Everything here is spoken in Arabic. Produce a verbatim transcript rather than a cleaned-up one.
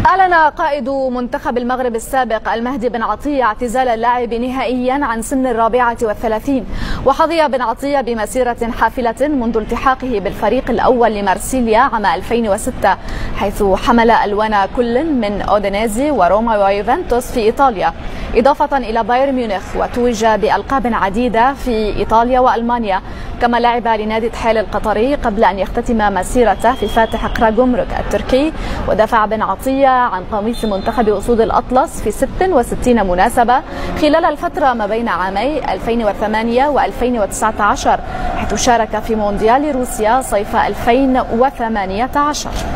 أعلن قائد منتخب المغرب السابق المهدي بن عطية اعتزال اللعب نهائيا عن سن الرابعة والثلاثين. وحظي بن عطية بمسيرة حافلة منذ التحاقه بالفريق الأول لمارسيليا عام ألفين وستة، حيث حمل ألوان كل من أودينيزي وروما ويوفنتوس في إيطاليا، إضافة إلى بايرن ميونخ، وتوج بألقاب عديدة في إيطاليا وألمانيا. كما لعب لنادي تحيل القطري قبل أن يختتم مسيرته في فاتح كراغومرك التركي. ودفع بن عطية عن قميص منتخب أسود الأطلس في ست وستين مناسبة خلال الفترة ما بين عامي ألفين وثمانية وألفين وتسعة عشر، حيث شارك في مونديال روسيا صيف ألفين وثمانية عشر.